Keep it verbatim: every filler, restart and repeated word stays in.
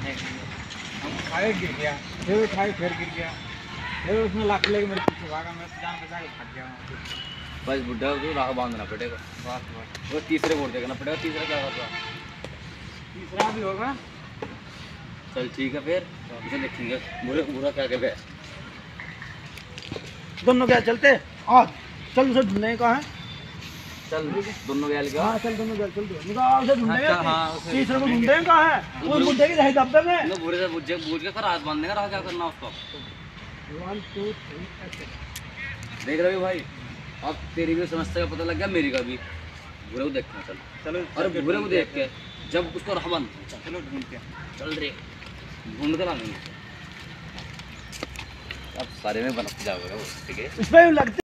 हम खाए गिर गया, फिर उठाए फिर गिर गया, फिर उसने लाख लेके मेरे पीछे भागा, मैं जान बचा के भाग गया वहाँ से। बस बुढ़ा को राह बांधना पड़ेगा। बस बस वो तीसरे बोर्ड देखना पड़ेगा, तीसरा क्या कर रहा। तीसरा भी होगा। चल ठीक है फिर उसे देखेंगे बुरा बुरा क्या कहते हैं। दोनों क्या चलते आज चल उसे ढूंढने का है। चल दोनों गया लेके हाँ चल दोनों चल चल निकाल उसे ढूंढेंगे। अच्छा, हाँ, उसे तीसरे को ढूंढेंगे। ढूंढेंगे कहाँ है वो बुढ़े की रही दबदबे में। ना बुरे से बुझ बुझ के कर हाथ बांधने का, रहा क्या करना उसको। वन टू थ्री ऐसे देख रहे हो भाई, अब तेरी भी समस्या का पता लग गया, मेरी का भी। बुरे को देखना चल। चलो और बुरे को देख के जब उसको रहा बंद चलो ढूंढते हैं। चल रे ढूंढ कर लाएंगे। अब सारे में बना जाओगे वो, ठीक है। इसमें लगते